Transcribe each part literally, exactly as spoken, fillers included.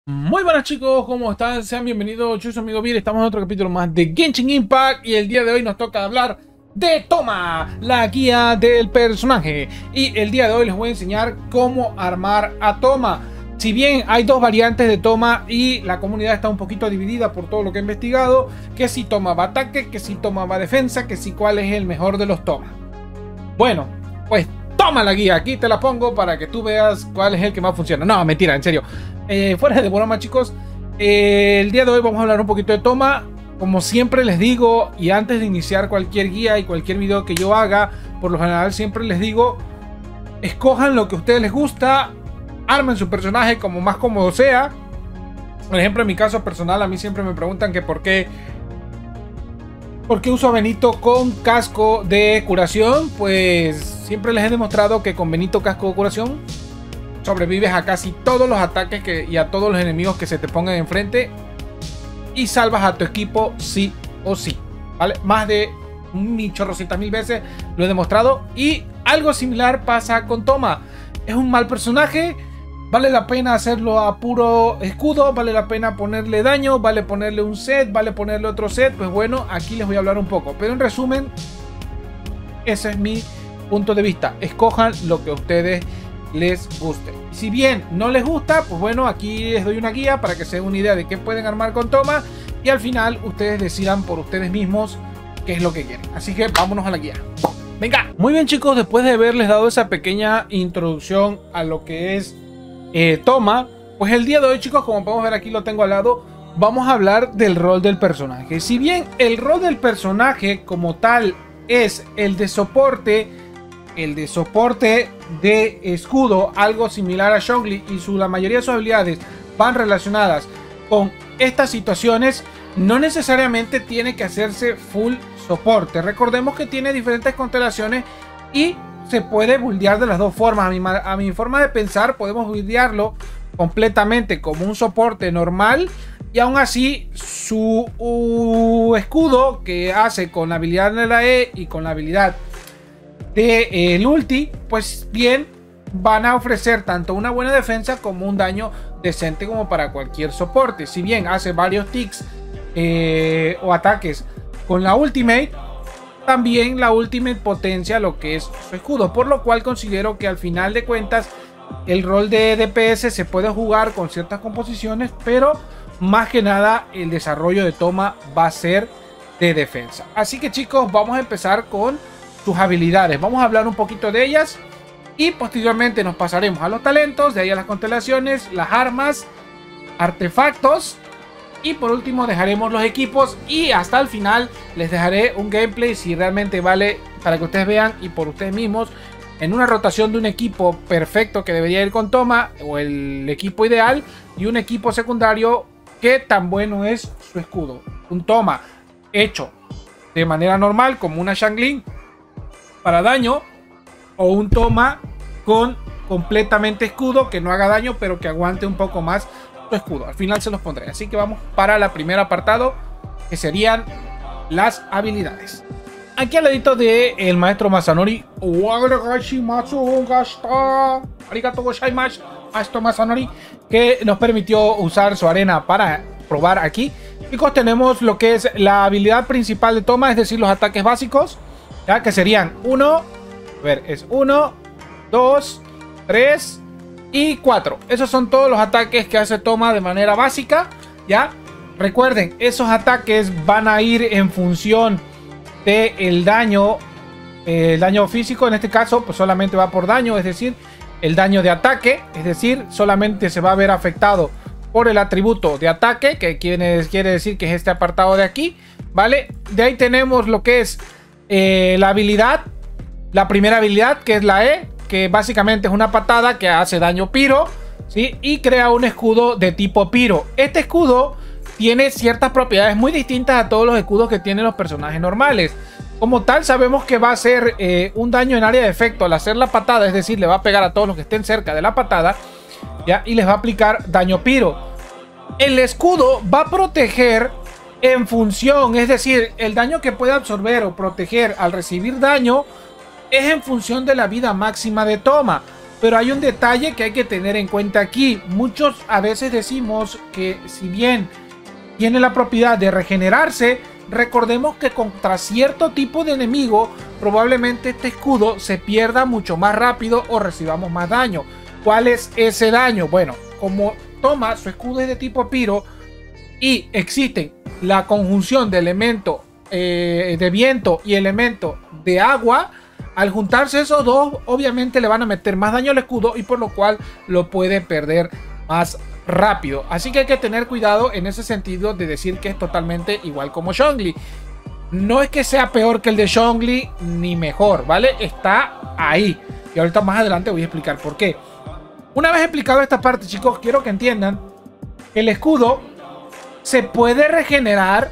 Muy buenas chicos, ¿cómo están? Sean bienvenidos, yo soy su amigo Vir, estamos en otro capítulo más de Genshin Impact y el día de hoy nos toca hablar de Thoma, la guía del personaje. Y el día de hoy les voy a enseñar cómo armar a Thoma. Si bien hay dos variantes de Thoma y la comunidad está un poquito dividida por todo lo que he investigado, que si Thoma va ataque, que si Thoma va defensa, que si cuál es el mejor de los Thoma. Bueno, pues toma la guía, aquí te la pongo para que tú veas cuál es el que más funciona. No, mentira, en serio. Eh, fuera de broma, chicos, eh, el día de hoy vamos a hablar un poquito de Thoma. Como siempre les digo, y antes de iniciar cualquier guía y cualquier video que yo haga, por lo general siempre les digo, escojan lo que a ustedes les gusta, armen su personaje como más cómodo sea. Por ejemplo, en mi caso personal, a mí siempre me preguntan que por qué ¿Por qué uso a Benito con casco de curación? Pues siempre les he demostrado que con Benito casco de curación sobrevives a casi todos los ataques que, y a todos los enemigos que se te pongan enfrente y salvas a tu equipo sí o sí, ¿vale? Más de un chorrocientas mil veces lo he demostrado y algo similar pasa con Thoma. Es un mal personaje, vale la pena hacerlo a puro escudo, vale la pena ponerle daño, vale ponerle un set, vale ponerle otro set. Pues bueno, aquí les voy a hablar un poco, pero en resumen, ese es mi punto de vista. Escojan lo que a ustedes les guste. Si bien no les gusta, pues bueno, aquí les doy una guía para que se den una idea de qué pueden armar con Thoma y al final ustedes decidan por ustedes mismos qué es lo que quieren. Así que vámonos a la guía. Venga. Muy bien chicos, después de haberles dado esa pequeña introducción a lo que es eh, Thoma, pues el día de hoy chicos, como podemos ver aquí lo tengo al lado, vamos a hablar del rol del personaje. Si bien el rol del personaje como tal es el de soporte, el de soporte de escudo, algo similar a Zhongli, y su, la mayoría de sus habilidades van relacionadas con estas situaciones, no necesariamente tiene que hacerse full soporte. Recordemos que tiene diferentes constelaciones y se puede buildear de las dos formas. A mi, a mi forma de pensar, podemos buildearlo completamente como un soporte normal y aún así su uh, escudo que hace con la habilidad de la E y con la habilidad de eh, el ulti, pues bien van a ofrecer tanto una buena defensa como un daño decente como para cualquier soporte. Si bien hace varios ticks eh, o ataques con la ultimate, también la ultimate potencia lo que es su escudo, por lo cual considero que al final de cuentas el rol de D P S se puede jugar con ciertas composiciones, pero más que nada el desarrollo de Thoma va a ser de defensa. Así que chicos, vamos a empezar con sus habilidades, vamos a hablar un poquito de ellas y posteriormente nos pasaremos a los talentos, de ahí a las constelaciones, las armas, artefactos y por último dejaremos los equipos y hasta el final les dejaré un gameplay si realmente vale para que ustedes vean y por ustedes mismos en una rotación de un equipo perfecto que debería ir con Thoma o el equipo ideal y un equipo secundario que tan bueno es su escudo. Un Thoma hecho de manera normal como una Xiangling para daño o un Thoma con completamente escudo que no haga daño pero que aguante un poco más su escudo. Al final se los pondré, así que vamos para el primer apartado que serían las habilidades. Aquí al ladito de el maestro Masanori, maestro Masanori, que nos permitió usar su arena para probar aquí. Chicos, tenemos lo que es la habilidad principal de Thoma, es decir, los ataques básicos, ya que serían uno, a ver, es uno, dos, tres y cuatro. Esos son todos los ataques que hace Thoma de manera básica, ya. Recuerden, esos ataques van a ir en función de el daño, eh, el daño físico. En este caso, pues solamente va por daño, es decir, el daño de ataque, es decir, solamente se va a ver afectado por el atributo de ataque, que quiere, quiere decir que es este apartado de aquí, ¿vale? De ahí tenemos lo que es eh, la habilidad, la primera habilidad, que es la E, que básicamente es una patada que hace daño piro, ¿sí? Y crea un escudo de tipo piro. Este escudo tiene ciertas propiedades muy distintas a todos los escudos que tienen los personajes normales. Como tal, sabemos que va a hacer eh, un daño en área de efecto al hacer la patada, es decir, le va a pegar a todos los que estén cerca de la patada, ¿ya? Y les va a aplicar daño piro. El escudo va a proteger en función, es decir, el daño que puede absorber o proteger al recibir daño es en función de la vida máxima de Thoma. Pero hay un detalle que hay que tener en cuenta aquí. Muchos a veces decimos que si bien tiene la propiedad de regenerarse, recordemos que contra cierto tipo de enemigo probablemente este escudo se pierda mucho más rápido o recibamos más daño. ¿Cuál es ese daño? Bueno, como Toma, su escudo es de tipo Pyro y existe la conjunción de elemento eh, de viento y elemento de agua, al juntarse esos dos obviamente le van a meter más daño al escudo y por lo cual lo puede perder más rápido. Así que hay que tener cuidado en ese sentido de decir que es totalmente igual como Zhongli. No es que sea peor que el de Zhongli ni mejor, ¿vale? Está ahí. Y ahorita más adelante voy a explicar por qué. Una vez explicado esta parte, chicos, quiero que entiendan que el escudo se puede regenerar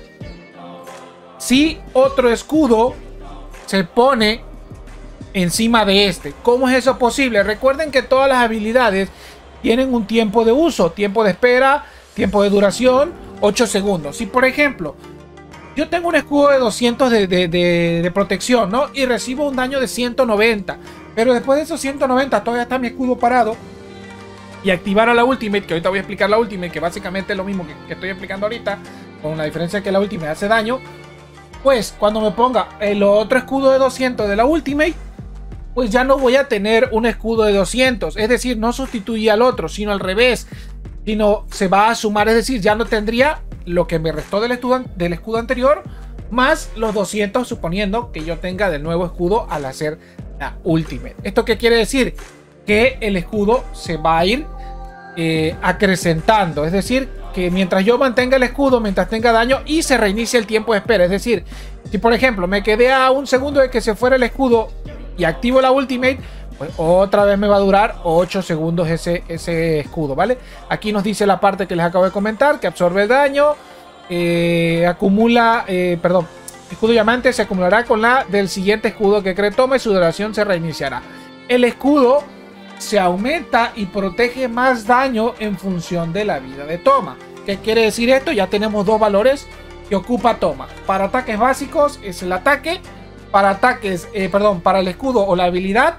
si otro escudo se pone encima de este. ¿Cómo es eso posible? Recuerden que todas las habilidades tienen un tiempo de uso, tiempo de espera, tiempo de duración, ocho segundos. Si por ejemplo yo tengo un escudo de doscientos de, de, de, de protección, ¿no? Y recibo un daño de ciento noventa, pero después de esos ciento noventa todavía está mi escudo parado, y activar a la Ultimate, que ahorita voy a explicar la Ultimate, que básicamente es lo mismo que, que estoy explicando ahorita, con la diferencia que la Ultimate hace daño. Pues cuando me ponga el otro escudo de doscientos de la Ultimate, pues ya no voy a tener un escudo de doscientos. Es decir, no sustituye al otro, sino al revés. Sino se va a sumar, es decir, ya no tendría lo que me restó del escudo, del escudo anterior, más los doscientos, suponiendo que yo tenga del nuevo escudo al hacer la Ultimate. ¿Esto qué quiere decir? Que el escudo se va a ir eh, acrecentando. Es decir, que mientras yo mantenga el escudo, mientras tenga daño, y se reinicia el tiempo de espera. Es decir, si por ejemplo me quedé a un segundo de que se fuera el escudo y activo la Ultimate, pues otra vez me va a durar ocho segundos ese, ese escudo, ¿vale? Aquí nos dice la parte que les acabo de comentar, que absorbe el daño, eh, acumula, eh, perdón, escudo diamante se acumulará con la del siguiente escudo que cree Toma y su duración se reiniciará. El escudo se aumenta y protege más daño en función de la vida de Toma. ¿Qué quiere decir esto? Ya tenemos dos valores que ocupa Toma. Para ataques básicos es el ataque. Para ataques, eh, perdón, para el escudo o la habilidad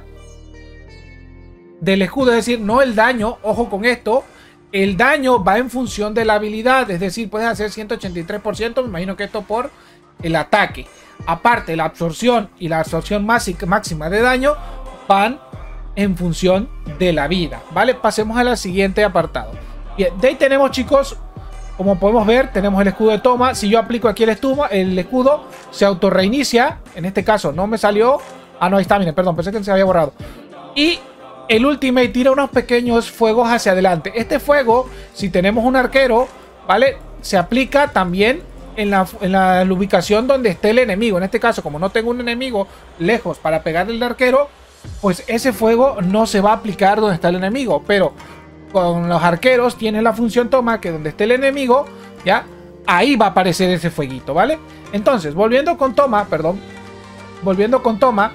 del escudo, es decir, no el daño, ojo con esto, el daño va en función de la habilidad, es decir, puedes hacer ciento ochenta y tres por ciento, me imagino que esto por el ataque. Aparte, la absorción y la absorción máxima de daño van en función de la vida, ¿vale? Pasemos al siguiente apartado. Bien, de ahí tenemos, chicos, como podemos ver, tenemos el escudo de Toma. Si yo aplico aquí el, estuma, el escudo, se auto reinicia. En este caso no me salió. Ah, no, ahí está, miren, perdón, pensé que se había borrado. Y el Ultimate tira unos pequeños fuegos hacia adelante. Este fuego, si tenemos un arquero, ¿vale? Se aplica también en la, en la ubicación donde esté el enemigo. En este caso, como no tengo un enemigo lejos para pegarle al arquero, pues ese fuego no se va a aplicar donde está el enemigo. Pero con los arqueros tiene la función Toma, que donde esté el enemigo, ya, ahí va a aparecer ese fueguito, ¿vale? Entonces, volviendo con Toma, perdón, volviendo con Toma,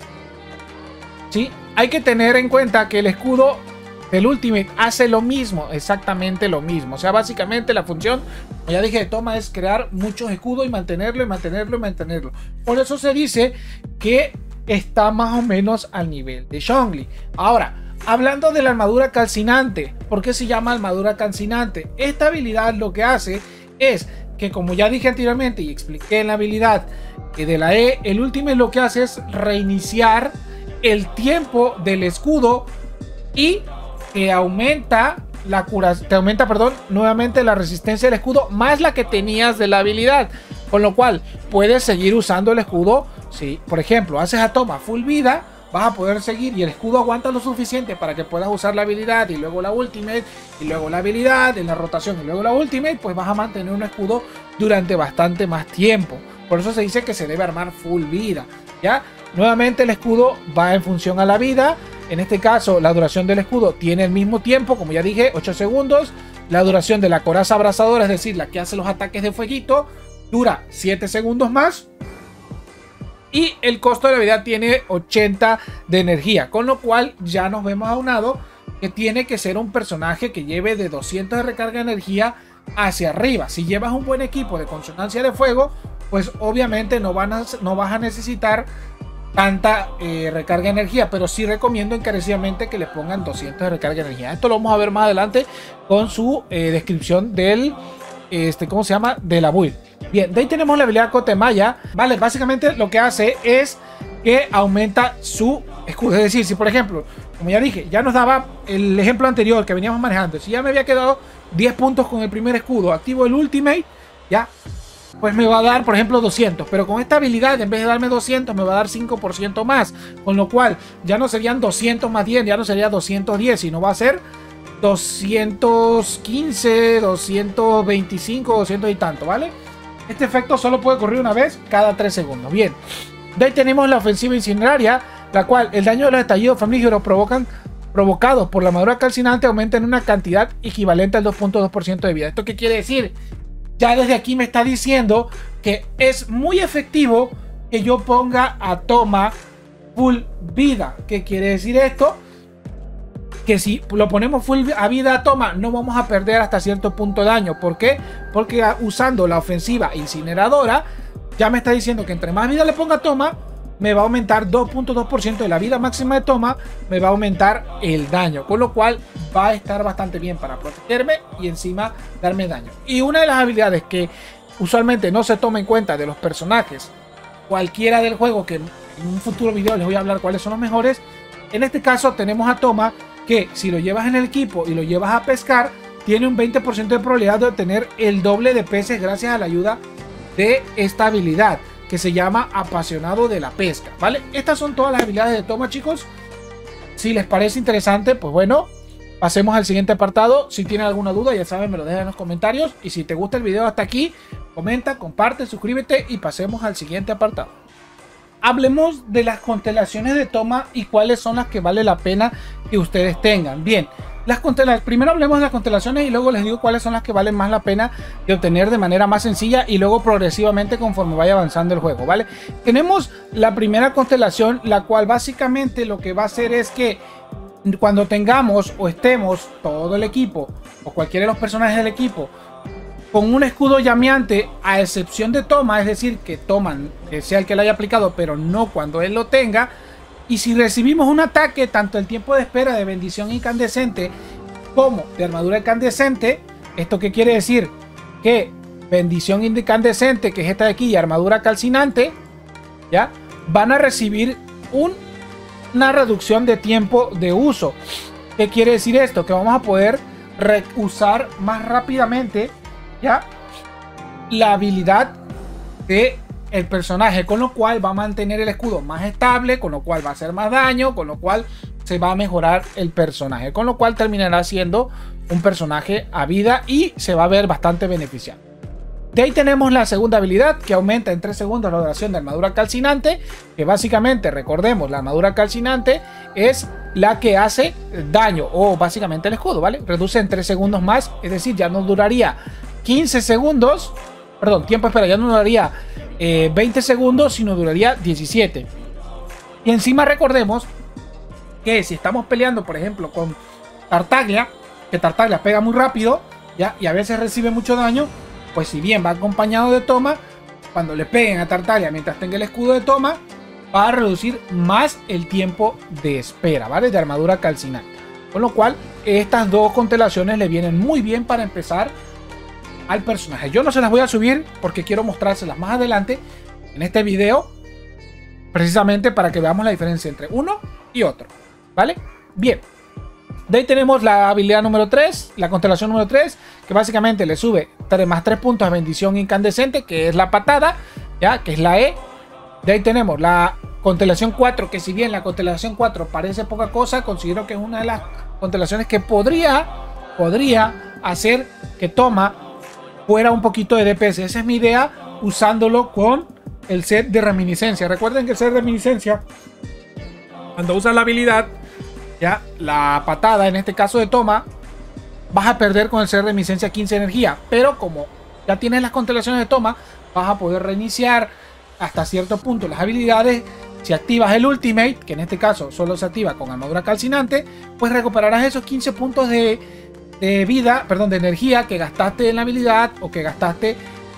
¿sí? Hay que tener en cuenta que el escudo del Ultimate hace lo mismo, exactamente lo mismo. O sea, básicamente la función, como ya dije, de Toma es crear muchos escudos y mantenerlo y mantenerlo y mantenerlo. Por eso se dice que está más o menos al nivel de Zhongli. Ahora, hablando de la armadura calcinante, ¿por qué se llama armadura calcinante? Esta habilidad lo que hace es que, como ya dije anteriormente y expliqué en la habilidad de la E, el Ultimate lo que hace es reiniciar el tiempo del escudo y que aumenta la cura, te aumenta, perdón, nuevamente la resistencia del escudo más la que tenías de la habilidad, con lo cual puedes seguir usando el escudo. Si por ejemplo haces a Toma full vida, vas a poder seguir y el escudo aguanta lo suficiente para que puedas usar la habilidad y luego la Ultimate y luego la habilidad en la rotación y luego la Ultimate, pues vas a mantener un escudo durante bastante más tiempo. Por eso se dice que se debe armar full vida, ¿ya? Nuevamente el escudo va en función a la vida. En este caso la duración del escudo tiene el mismo tiempo, como ya dije, ocho segundos. La duración de la coraza abrasadora, es decir, la que hace los ataques de fueguito, dura siete segundos más. Y el costo de la habilidad tiene ochenta de energía, con lo cual ya nos vemos aunado que tiene que ser un personaje que lleve de doscientos de recarga de energía hacia arriba. Si llevas un buen equipo de consonancia de fuego, pues obviamente no, van a, no vas a necesitar tanta eh, recarga de energía, pero sí recomiendo encarecidamente que le pongan doscientos de recarga de energía. Esto lo vamos a ver más adelante con su eh, descripción del, este, ¿cómo se llama? De la build. Bien, de ahí tenemos la habilidad Cotemaya, ¿vale? Básicamente lo que hace es que aumenta su escudo. Es decir, si por ejemplo, como ya dije, ya nos daba el ejemplo anterior que veníamos manejando, si ya me había quedado diez puntos con el primer escudo, activo el ultimate, ya, pues me va a dar, por ejemplo, doscientos. Pero con esta habilidad, en vez de darme doscientos, me va a dar cinco por ciento más. Con lo cual, ya no serían doscientos más diez, ya no sería doscientos diez, sino va a ser doscientos quince, doscientos veinticinco, doscientos y tanto, ¿vale? Este efecto solo puede ocurrir una vez cada tres segundos. Bien. De ahí tenemos la ofensiva incineraria, la cual el daño de los estallidos flamígeros provocan, provocados por la armadura calcinante aumenta en una cantidad equivalente al dos punto dos por ciento de vida. ¿Esto qué quiere decir? Ya desde aquí me está diciendo que es muy efectivo que yo ponga a Toma full vida. ¿Qué quiere decir esto? Que si lo ponemos full a vida a Toma, no vamos a perder hasta cierto punto de daño. ¿Por qué? Porque usando la ofensiva incineradora, ya me está diciendo que entre más vida le ponga a Toma, me va a aumentar dos punto dos por ciento de la vida máxima de Toma, me va a aumentar el daño, con lo cual va a estar bastante bien para protegerme y encima darme daño. Y una de las habilidades que usualmente no se toma en cuenta de los personajes cualquiera del juego, que en un futuro video les voy a hablar cuáles son los mejores, en este caso tenemos a Toma, que si lo llevas en el equipo y lo llevas a pescar, tiene un veinte por ciento de probabilidad de obtener el doble de peces gracias a la ayuda de esta habilidad que se llama apasionado de la pesca, ¿vale? Estas son todas las habilidades de Toma, chicos. Si les parece interesante, pues bueno, pasemos al siguiente apartado. Si tienen alguna duda, ya saben, me lo dejan en los comentarios. Y si te gusta el video hasta aquí, comenta, comparte, suscríbete y pasemos al siguiente apartado. Hablemos de las constelaciones de Toma y cuáles son las que vale la pena que ustedes tengan. Bien, las constelaciones, primero hablemos de las constelaciones y luego les digo cuáles son las que valen más la pena de obtener de manera más sencilla y luego progresivamente conforme vaya avanzando el juego, ¿vale? Tenemos la primera constelación, la cual básicamente lo que va a hacer es que cuando tengamos o estemos todo el equipo o cualquiera de los personajes del equipo con un escudo llameante, a excepción de Toma, es decir, que toman, que sea el que lo haya aplicado, pero no cuando él lo tenga. Y si recibimos un ataque, tanto el tiempo de espera de bendición incandescente como de armadura incandescente, ¿esto qué quiere decir? Que bendición incandescente, que es esta de aquí, y armadura calcinante, ¿ya? Van a recibir un, una reducción de tiempo de uso. ¿Qué quiere decir esto? Que vamos a poder usar más rápidamente, ¿ya?, la habilidad de el personaje, con lo cual va a mantener el escudo más estable, con lo cual va a hacer más daño, con lo cual se va a mejorar el personaje, con lo cual terminará siendo un personaje a vida y se va a ver bastante beneficiado. De ahí tenemos la segunda habilidad, que aumenta en tres segundos la duración de armadura calcinante, que básicamente, recordemos, la armadura calcinante es la que hace daño, o básicamente el escudo, ¿vale? Reduce en tres segundos más, es decir, ya no duraría quince segundos, perdón, tiempo de espera, ya no duraría eh, veinte segundos, sino duraría diecisiete. Y encima recordemos que si estamos peleando, por ejemplo, con Tartaglia, que Tartaglia pega muy rápido, ¿ya?, y a veces recibe mucho daño, pues si bien va acompañado de Toma, cuando le peguen a Tartaglia mientras tenga el escudo de Toma, va a reducir más el tiempo de espera, ¿vale?, de armadura calcinante. Con lo cual, estas dos constelaciones le vienen muy bien para empezar al personaje. Yo no se las voy a subir porque quiero mostrárselas más adelante en este video, precisamente para que veamos la diferencia entre uno y otro, ¿vale? Bien. De ahí tenemos la habilidad número tres, la constelación número tres, que básicamente le sube tres más tres puntos de bendición incandescente, que es la patada, ya, que es la E. De ahí tenemos la constelación cuatro, que si bien la constelación cuatro parece poca cosa, considero que es una de las constelaciones que podría, podría hacer que Toma fuera un poquito de D P S. Esa es mi idea, usándolo con el set de reminiscencia. Recuerden que el set de reminiscencia, cuando usas la habilidad, ya, la patada, en este caso de Toma, vas a perder con el set de reminiscencia quince energía. Pero como ya tienes las constelaciones de Toma, vas a poder reiniciar hasta cierto punto las habilidades. Si activas el ultimate, que en este caso solo se activa con armadura calcinante, pues recuperarás esos quince puntos de, de vida, perdón, de energía que gastaste en la habilidad o que gastaste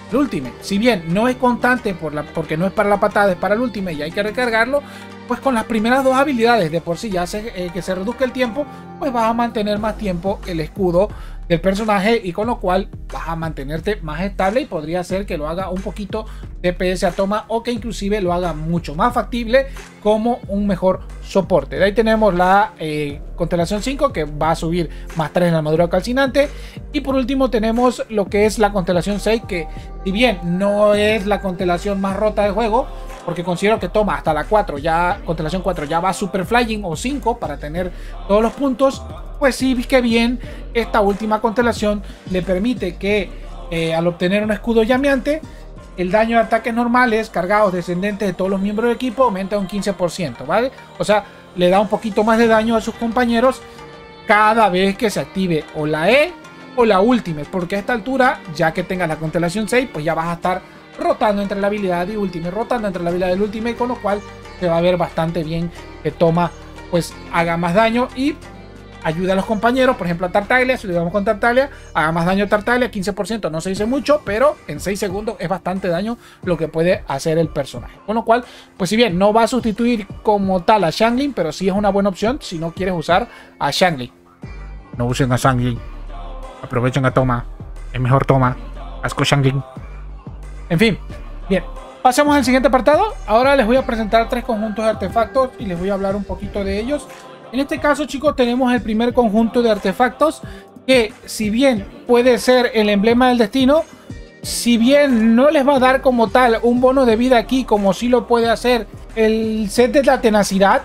el Ultimate. Si bien no es constante por la, porque no es para la patada, es para el Ultimate y hay que recargarlo, pues con las primeras dos habilidades de por sí ya hace eh, que se reduzca el tiempo, pues vas a mantener más tiempo el escudo del personaje y con lo cual vas a mantenerte más estable y podría ser que lo haga un poquito de D P S a Toma o que inclusive lo haga mucho más factible como un mejor soporte. De ahí tenemos la eh, constelación cinco que va a subir más tres en la armadura calcinante y por último tenemos lo que es la constelación seis, que si bien no es la constelación más rota del juego, porque considero que Toma hasta la cuatro, ya constelación cuatro ya va super flying o cinco para tener todos los puntos, pues sí que bien esta última constelación le permite que eh, al obtener un escudo llameante, el daño de ataques normales cargados descendentes de todos los miembros del equipo aumenta un quince por ciento, ¿vale? O sea, le da un poquito más de daño a sus compañeros cada vez que se active o la E o la Ultimate, porque a esta altura, ya que tengas la constelación seis, pues ya vas a estar rotando entre la habilidad de Ultimate, rotando entre la habilidad del Ultimate, con lo cual se va a ver bastante bien que Toma pues haga más daño y ayuda a los compañeros. Por ejemplo a Tartaglia, si le damos con Tartaglia, haga más daño a Tartaglia, quince por ciento no se dice mucho, pero en seis segundos es bastante daño lo que puede hacer el personaje, con lo cual pues si bien no va a sustituir como tal a Xiangling, pero sí es una buena opción si no quieres usar a Xiangling. No usen a Xiangling, aprovechen a Toma, es mejor Toma, asco Xiangling. En fin, bien, pasemos al siguiente apartado. Ahora les voy a presentar tres conjuntos de artefactos y les voy a hablar un poquito de ellos. En este caso, chicos, tenemos el primer conjunto de artefactos que, si bien puede ser el emblema del destino, si bien no les va a dar como tal un bono de vida aquí como sí lo puede hacer el set de la tenacidad,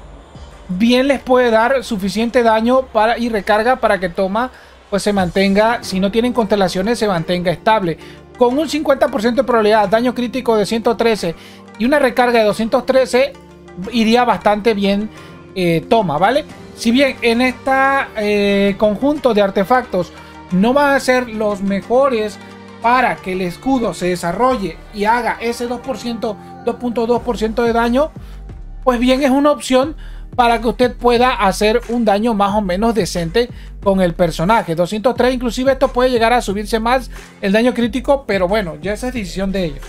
bien les puede dar suficiente daño para, y recarga para que Toma pues se mantenga, si no tienen constelaciones, se mantenga estable. Con un cincuenta por ciento de probabilidad, daño crítico de ciento trece y una recarga de doscientos trece, iría bastante bien eh, Toma, ¿vale? Si bien en este conjunto de artefactos no van a ser los mejores para que el escudo se desarrolle y haga ese dos por ciento, dos punto dos por ciento de daño, pues bien es una opción para que usted pueda hacer un daño más o menos decente con el personaje. doscientos tres, inclusive esto puede llegar a subirse más el daño crítico, pero bueno, ya esa es decisión de ellos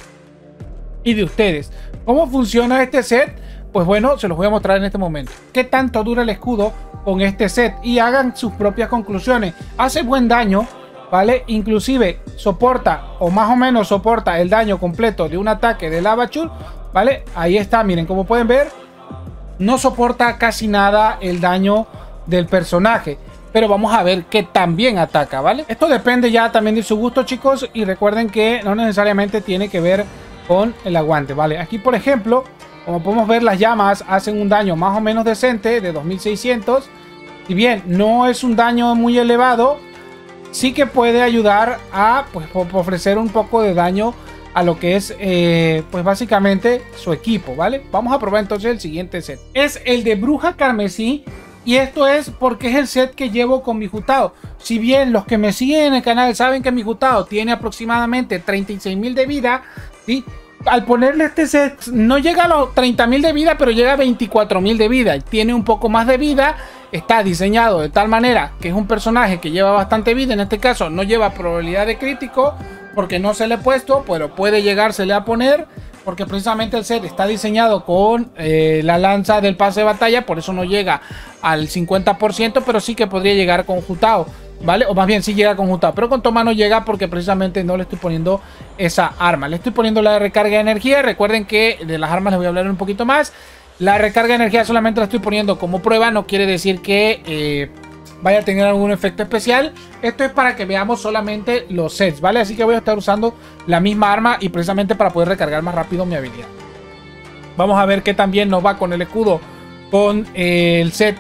y de ustedes. ¿Cómo funciona este set? Pues bueno, se los voy a mostrar en este momento. ¿Qué tanto dura el escudo con este set? Y hagan sus propias conclusiones. Hace buen daño, ¿vale? Inclusive soporta o más o menos soporta el daño completo de un ataque de Lavachul, ¿vale? Ahí está, miren, como pueden ver, no soporta casi nada el daño del personaje, pero vamos a ver que también ataca, ¿vale? Esto depende ya también de su gusto, chicos, y recuerden que no necesariamente tiene que ver con el aguante, ¿vale? Aquí, por ejemplo, como podemos ver, las llamas hacen un daño más o menos decente de dos mil seiscientos. Si bien no es un daño muy elevado, sí que puede ayudar a pues, ofrecer un poco de daño a lo que es eh, pues básicamente su equipo, ¿vale? Vamos a probar entonces el siguiente set. Es el de Bruja Carmesí y esto es porque es el set que llevo con mi Jutao. Si bien los que me siguen en el canal saben que mi Jutao tiene aproximadamente treinta y seis mil de vida, ¿sí? Al ponerle este set no llega a los treinta mil de vida, pero llega a veinticuatro mil de vida. Tiene un poco más de vida. Está diseñado de tal manera que es un personaje que lleva bastante vida. En este caso no lleva probabilidad de crítico porque no se le ha puesto, pero puede llegársele a poner porque precisamente el set está diseñado con eh, la lanza del pase de batalla. Por eso no llega al cincuenta por ciento, pero sí que podría llegar con Jutao, ¿vale? O más bien sí llega con Jutao, pero con Toma no llega porque precisamente no le estoy poniendo esa arma. Le estoy poniendo la recarga de energía. Recuerden que de las armas les voy a hablar un poquito más. La recarga de energía solamente la estoy poniendo como prueba, no quiere decir que eh, vaya a tener algún efecto especial. Esto es para que veamos solamente los sets, ¿vale? Así que voy a estar usando la misma arma y precisamente para poder recargar más rápido mi habilidad. Vamos a ver qué también nos va con el escudo, con eh, el set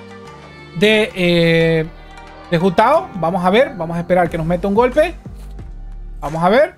de... Eh, de Jutao. Vamos a ver, vamos a esperar que nos meta un golpe. Vamos a ver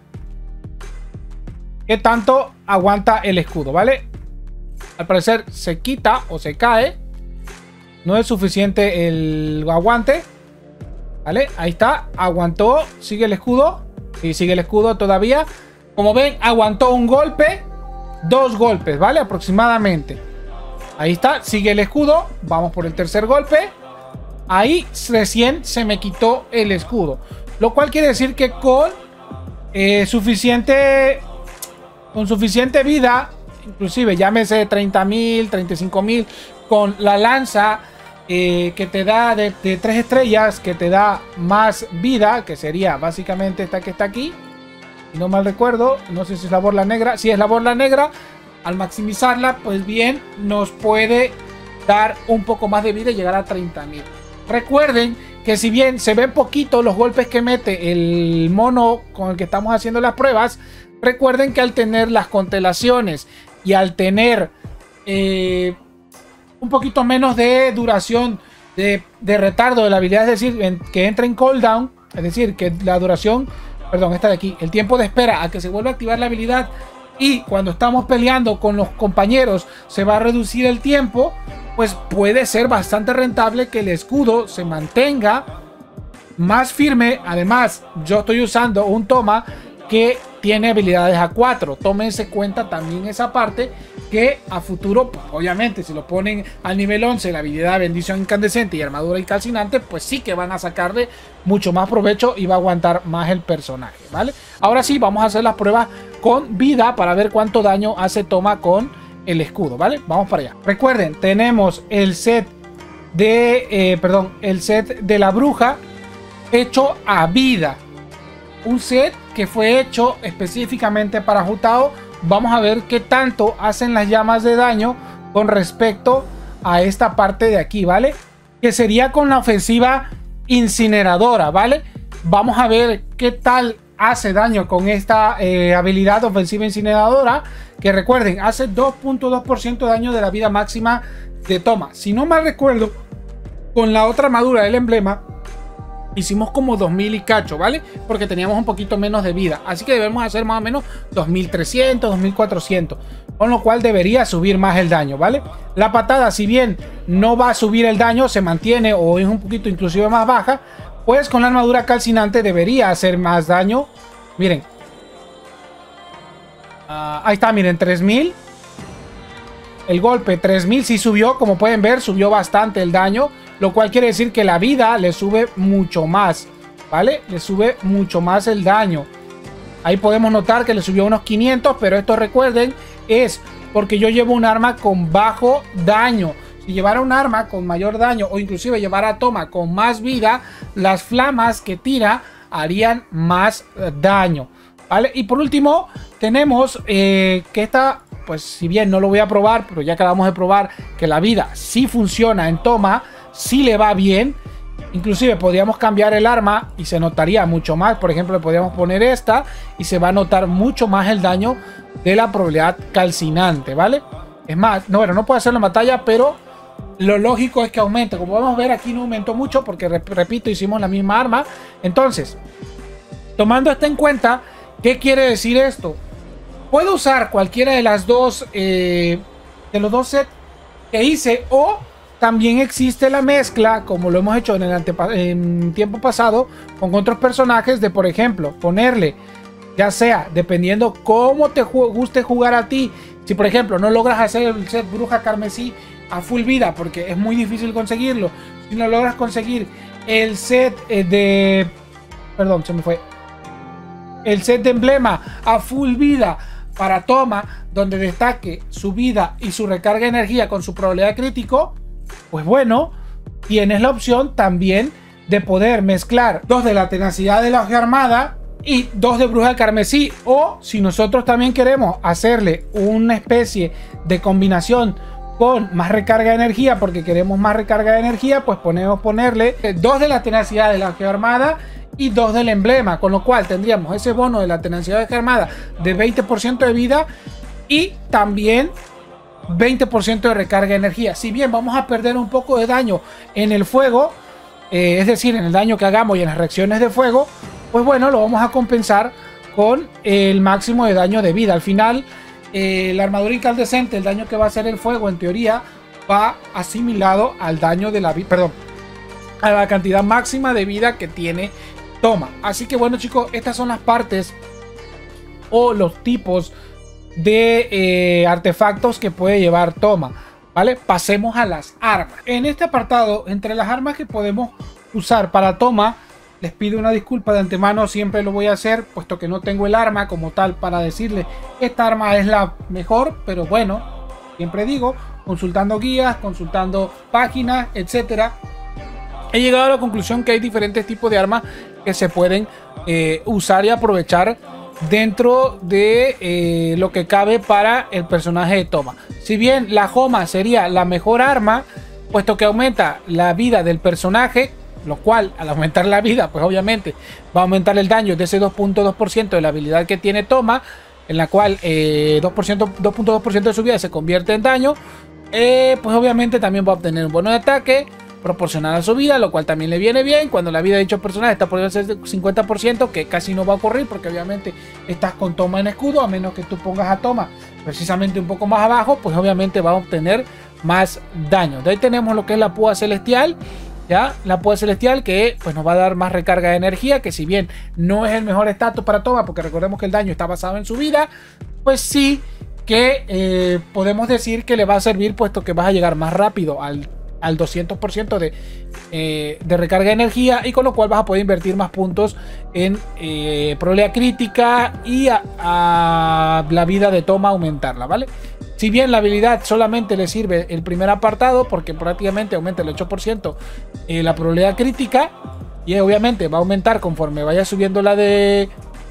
qué tanto aguanta el escudo, ¿vale? Al parecer se quita o se cae. No es suficiente el aguante, ¿vale? Ahí está, aguantó. Sigue el escudo. Sí, sigue el escudo todavía. Como ven, aguantó un golpe, dos golpes, ¿vale? Aproximadamente. Ahí está, sigue el escudo. Vamos por el tercer golpe. Ahí recién se me quitó el escudo, lo cual quiere decir que con eh, suficiente, con suficiente vida, inclusive llámese treinta mil, treinta y cinco mil, con la lanza eh, que te da de, de tres estrellas, que te da más vida, que sería básicamente esta que está aquí, si no mal recuerdo, no sé si es la borla negra, si es la borla negra, al maximizarla, pues bien, nos puede dar un poco más de vida y llegar a treinta mil. Recuerden que si bien se ven poquito los golpes que mete el mono con el que estamos haciendo las pruebas, recuerden que al tener las constelaciones y al tener eh, un poquito menos de duración de, de retardo de la habilidad, es decir, en, que entra en cooldown, es decir, que la duración, perdón, esta de aquí, el tiempo de espera a que se vuelva a activar la habilidad, y cuando estamos peleando con los compañeros se va a reducir el tiempo, pues puede ser bastante rentable que el escudo se mantenga más firme. Además, yo estoy usando un toma que tiene habilidades a cuatro. Tómense cuenta también esa parte, que a futuro, pues, obviamente, si lo ponen al nivel once, la habilidad bendición incandescente y armadura incalcinante, pues sí que van a sacarle mucho más provecho y va a aguantar más el personaje, ¿vale? Ahora sí, vamos a hacer las pruebas con vida para ver cuánto daño hace toma con el escudo, ¿vale? Vamos para allá. Recuerden, tenemos el set de, eh, perdón, el set de la bruja hecho a vida. Un set que fue hecho específicamente para Jutao. Vamos a ver qué tanto hacen las llamas de daño con respecto a esta parte de aquí, ¿vale? Que sería con la ofensiva incineradora, ¿vale? Vamos a ver qué tal hace daño con esta eh, habilidad ofensiva incineradora, que recuerden, hace dos punto dos por ciento de daño de la vida máxima de toma. Si no mal recuerdo, con la otra armadura del emblema hicimos como dos mil y cacho, ¿vale? Porque teníamos un poquito menos de vida. Así que debemos hacer más o menos dos mil trescientos, dos mil cuatrocientos. Con lo cual debería subir más el daño, ¿vale? La patada, si bien no va a subir el daño, se mantiene o es un poquito inclusive más baja, pues con la armadura calcinante debería hacer más daño. Miren. Uh, ahí está, miren, tres mil. El golpe, tres mil, sí subió. Como pueden ver, subió bastante el daño. Lo cual quiere decir que la vida le sube mucho más, ¿vale? Le sube mucho más el daño. Ahí podemos notar que le subió unos quinientos, pero esto, recuerden, es porque yo llevo un arma con bajo daño. Si llevara un arma con mayor daño o inclusive llevara toma con más vida, las flamas que tira harían más daño, ¿vale? Y por último tenemos eh, que esta, pues si bien no lo voy a probar, pero ya acabamos de probar que la vida sí funciona en toma, sí le va bien. Inclusive podríamos cambiar el arma y se notaría mucho más. Por ejemplo, le podríamos poner esta y se va a notar mucho más el daño de la probabilidad calcinante, ¿vale? Es más, no, bueno, no puede hacerlo en batalla, pero lo lógico es que aumente. Como podemos ver, aquí no aumentó mucho porque, repito, hicimos la misma arma. Entonces, tomando esto en cuenta, ¿qué quiere decir esto? Puedo usar cualquiera de las dos, eh, de los dos sets que hice, o también existe la mezcla, como lo hemos hecho en el en tiempo pasado, con otros personajes, de, por ejemplo, ponerle, ya sea, dependiendo cómo te ju guste jugar a ti, si por ejemplo no logras hacer el set bruja carmesí a full vida, porque es muy difícil conseguirlo, si no logras conseguir el set eh, de, perdón, se me fue, el set de emblema a full vida para toma, donde destaque su vida y su recarga de energía con su probabilidad crítico, pues bueno, tienes la opción también de poder mezclar dos de la tenacidad de la hoja armada y dos de bruja carmesí. O si nosotros también queremos hacerle una especie de combinación con más recarga de energía, porque queremos más recarga de energía, pues podemos ponerle dos de la tenacidad de la hoja armada y dos del emblema, con lo cual tendríamos ese bono de la tenacidad de la hoja armada de veinte por ciento de vida y también veinte por ciento de recarga de energía. Si bien vamos a perder un poco de daño en el fuego, eh, es decir, en el daño que hagamos y en las reacciones de fuego, pues bueno, lo vamos a compensar con el máximo de daño de vida. Al final, eh, la armadura incandescente, el daño que va a hacer el fuego, en teoría, va asimilado al daño de la vida, perdón, a la cantidad máxima de vida que tiene toma. Así que bueno, chicos, estas son las partes o los tipos de eh, artefactos que puede llevar toma, ¿vale? Pasemos a las armas. En este apartado, entre las armas que podemos usar para toma, les pido una disculpa de antemano, siempre lo voy a hacer, puesto que no tengo el arma como tal para decirle esta arma es la mejor, pero bueno, siempre digo, consultando guías, consultando páginas, etcétera, he llegado a la conclusión que hay diferentes tipos de armas que se pueden eh, usar y aprovechar dentro de eh, lo que cabe para el personaje de Thomas. Si bien la Joma sería la mejor arma, puesto que aumenta la vida del personaje, lo cual al aumentar la vida pues obviamente va a aumentar el daño de ese dos punto dos por ciento de la habilidad que tiene Thomas, en la cual eh, dos punto dos por ciento de su vida se convierte en daño, eh, pues obviamente también va a obtener un bono de ataque proporcional a su vida, lo cual también le viene bien cuando la vida de dicho personaje está por encima del cincuenta por ciento, que casi no va a ocurrir porque obviamente estás con Thomas en escudo, a menos que tú pongas a Thomas precisamente un poco más abajo, pues obviamente va a obtener más daño. De ahí tenemos lo que es la púa celestial, ya la púa celestial que pues nos va a dar más recarga de energía, que si bien no es el mejor estatus para Thomas, porque recordemos que el daño está basado en su vida, pues sí que eh, podemos decir que le va a servir, puesto que vas a llegar más rápido al al doscientos por ciento de, eh, de recarga de energía, y con lo cual vas a poder invertir más puntos en eh, probabilidad crítica y a, a la vida de Thomas aumentarla, ¿vale? Si bien la habilidad solamente le sirve el primer apartado, porque prácticamente aumenta el ocho por ciento eh, la probabilidad crítica, y obviamente va a aumentar conforme vaya subiendo la de,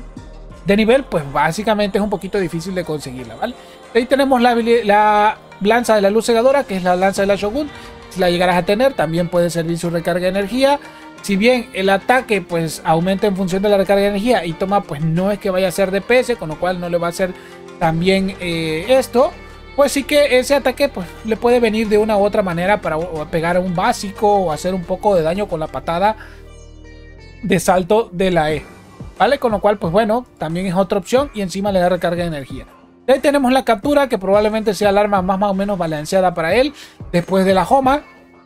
de nivel, pues básicamente es un poquito difícil de conseguirla, ¿vale? Ahí tenemos la, la lanza de la luz cegadora, que es la lanza de la Shogun. Si la llegarás a tener, también puede servir su recarga de energía. Si bien el ataque pues aumenta en función de la recarga de energía, y Thomas pues no es que vaya a ser D P S, con lo cual no le va a hacer también eh, esto, pues sí que ese ataque pues le puede venir de una u otra manera para pegar a un básico o hacer un poco de daño con la patada de salto de la E, ¿vale? Con lo cual pues bueno, también es otra opción, y encima le da recarga de energía. Ahí tenemos la captura, que probablemente sea el arma más, más o menos balanceada para él después de la Joma,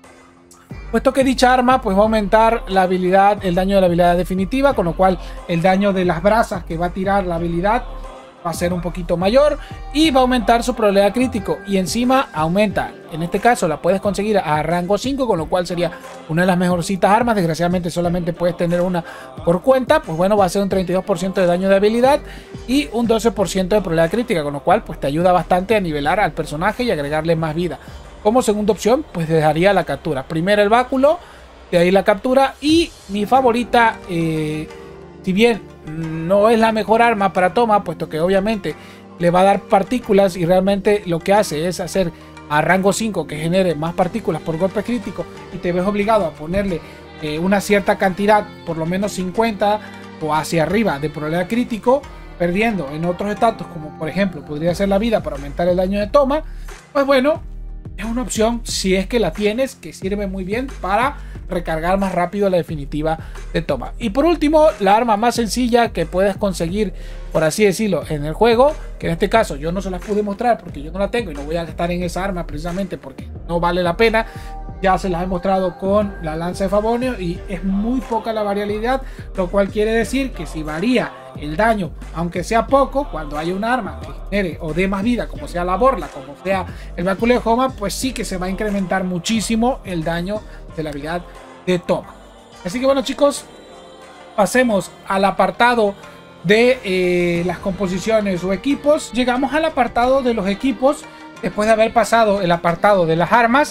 puesto que dicha arma pues va a aumentar la habilidad, el daño de la habilidad definitiva, con lo cual el daño de las brasas que va a tirar la habilidad va a ser un poquito mayor, y va a aumentar su probabilidad crítico, y encima aumenta, en este caso la puedes conseguir a rango cinco, con lo cual sería una de las mejorcitas armas. Desgraciadamente solamente puedes tener una por cuenta, pues bueno, va a ser un treinta y dos por ciento de daño de habilidad y un doce por ciento de probabilidad crítica, con lo cual pues te ayuda bastante a nivelar al personaje y agregarle más vida. Como segunda opción pues dejaría la captura, primero el báculo, de ahí la captura, y mi favorita, eh, si bien no es la mejor arma para Thomas, puesto que obviamente le va a dar partículas, y realmente lo que hace es hacer a rango cinco que genere más partículas por golpe crítico, y te ves obligado a ponerle eh, una cierta cantidad, por lo menos cincuenta o hacia arriba de probabilidad crítico, perdiendo en otros estatus, como por ejemplo podría ser la vida para aumentar el daño de Thomas. Pues bueno, es una opción, si es que la tienes, que sirve muy bien para recargar más rápido la definitiva de Thomas. Y por último, la arma más sencilla que puedes conseguir, por así decirlo, en el juego, que en este caso yo no se las pude mostrar porque yo no la tengo y no voy a gastar en esa arma precisamente porque no vale la pena. Ya se las he mostrado con la lanza de Favonio y es muy poca la variabilidad, lo cual quiere decir que si varía el daño, aunque sea poco, cuando hay un arma que genere o dé más vida, como sea la borla, como sea el báculo de Joma, pues sí que se va a incrementar muchísimo el daño de la habilidad de Thomas. Así que bueno, chicos, pasemos al apartado de eh, las composiciones o equipos. Llegamos al apartado de los equipos después de haber pasado el apartado de las armas.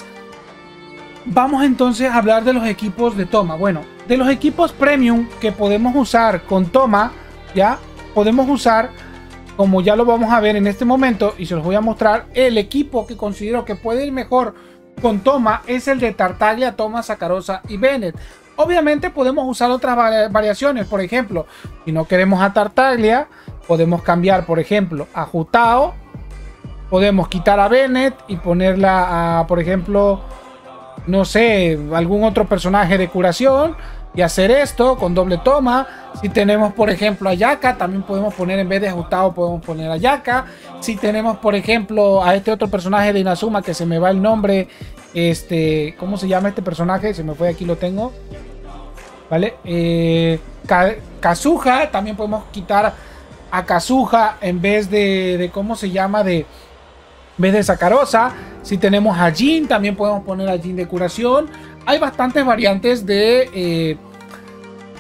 Vamos entonces a hablar de los equipos de Thomas. Bueno, de los equipos premium que podemos usar con Thomas, ya podemos usar, como ya lo vamos a ver en este momento y se los voy a mostrar, el equipo que considero que puede ir mejor con Thomas es el de Tartaglia, Thomas, Sakarosa y Bennett. Obviamente podemos usar otras variaciones, por ejemplo, si no queremos a Tartaglia, podemos cambiar, por ejemplo, a Jutao, podemos quitar a Bennett y ponerla a, por ejemplo, no sé, algún otro personaje de curación y hacer esto con doble toma. Si tenemos, por ejemplo, a Yaka, también podemos poner, en vez de Jutao, podemos poner a Yaka. Si tenemos, por ejemplo, a este otro personaje de Inazuma, que se me va el nombre, este, ¿cómo se llama este personaje? Se me fue, aquí lo tengo, ¿vale? Eh, Kazuha, también podemos quitar a Kazuha en vez de, de ¿cómo se llama? De, en vez de Sakarosa. Si tenemos a Jin, también podemos poner a Jin de curación. Hay bastantes variantes de, eh,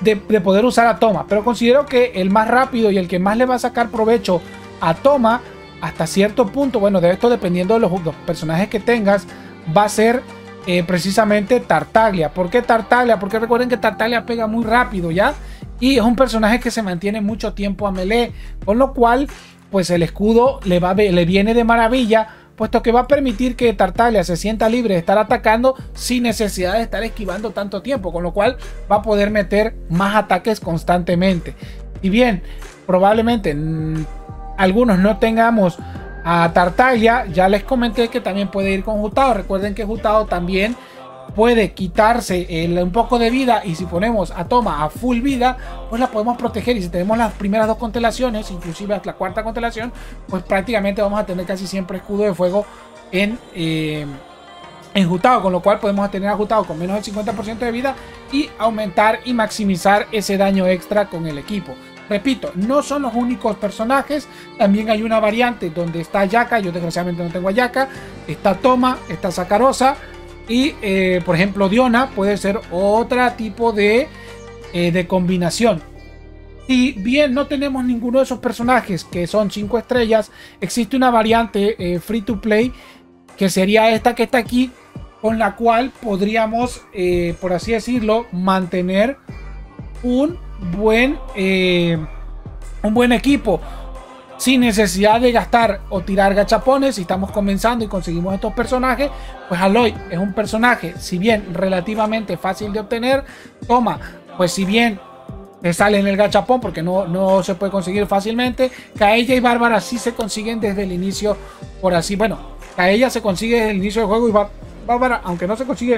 de, de poder usar a Toma, pero considero que el más rápido y el que más le va a sacar provecho a Toma hasta cierto punto, bueno, de esto dependiendo de los, los personajes que tengas, va a ser eh, precisamente Tartaglia. ¿Por qué Tartaglia? Porque recuerden que Tartaglia pega muy rápido, ¿ya? Y es un personaje que se mantiene mucho tiempo a melee, con lo cual pues el escudo le, va, le viene de maravilla, puesto que va a permitir que Tartaglia se sienta libre de estar atacando sin necesidad de estar esquivando tanto tiempo, con lo cual va a poder meter más ataques constantemente. Y bien, probablemente mmm, algunos no tengamos a Tartaglia, ya les comenté que también puede ir con Jutao. Recuerden que Jutao también puede quitarse el, un poco de vida, y si ponemos a Toma a full vida, pues la podemos proteger. Y si tenemos las primeras dos constelaciones, inclusive la cuarta constelación, pues prácticamente vamos a tener casi siempre escudo de fuego en, eh, en Jutao, con lo cual podemos tener a Jutao con menos del cincuenta por ciento de vida y aumentar y maximizar ese daño extra con el equipo. Repito, no son los únicos personajes, también hay una variante donde está Ayaka. Yo desgraciadamente no tengo Ayaka, está Toma, está Sakarosa. Y eh, por ejemplo Diona puede ser otro tipo de, eh, de combinación. Si bien no tenemos ninguno de esos personajes que son cinco estrellas, existe una variante eh, free to play, que sería esta que está aquí, con la cual podríamos, eh, por así decirlo, mantener un buen, eh, un buen equipo sin necesidad de gastar o tirar gachapones. Si estamos comenzando y conseguimos estos personajes, pues Aloy es un personaje, si bien relativamente fácil de obtener. Toma, pues si bien te sale en el gachapón porque no, no se puede conseguir fácilmente. Kaeya y Bárbara sí se consiguen desde el inicio, por así, bueno, Kaeya se consigue desde el inicio del juego, y Bárbara, aunque no se consigue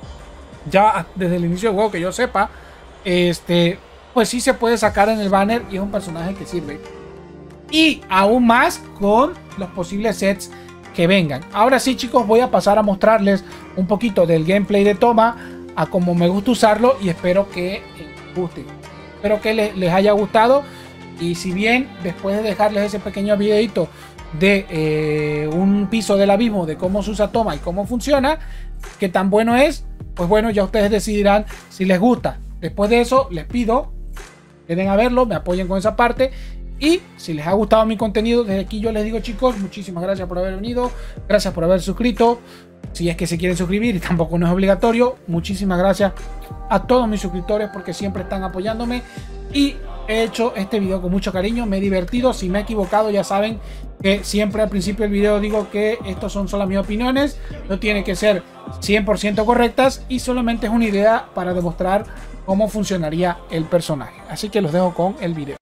ya desde el inicio del juego que yo sepa, este, pues sí se puede sacar en el banner, y es un personaje que sirve. Y aún más con los posibles sets que vengan. Ahora sí, chicos, voy a pasar a mostrarles un poquito del gameplay de Toma, a cómo me gusta usarlo, y espero que les guste. Espero que les, les haya gustado. Y si bien después de dejarles ese pequeño videito de eh, un piso del abismo de cómo se usa Toma y cómo funciona, qué tan bueno es, pues bueno, ya ustedes decidirán si les gusta. Después de eso, les pido que den a verlo, me apoyen con esa parte. Y si les ha gustado mi contenido, desde aquí yo les digo, chicos, muchísimas gracias por haber venido, gracias por haber suscrito, si es que se quieren suscribir, y tampoco no es obligatorio. Muchísimas gracias a todos mis suscriptores porque siempre están apoyándome, y he hecho este video con mucho cariño, me he divertido. Si me he equivocado, ya saben que siempre al principio del video digo que estos son solo mis opiniones, no tienen que ser cien por ciento correctas, y solamente es una idea para demostrar cómo funcionaría el personaje. Así que los dejo con el video.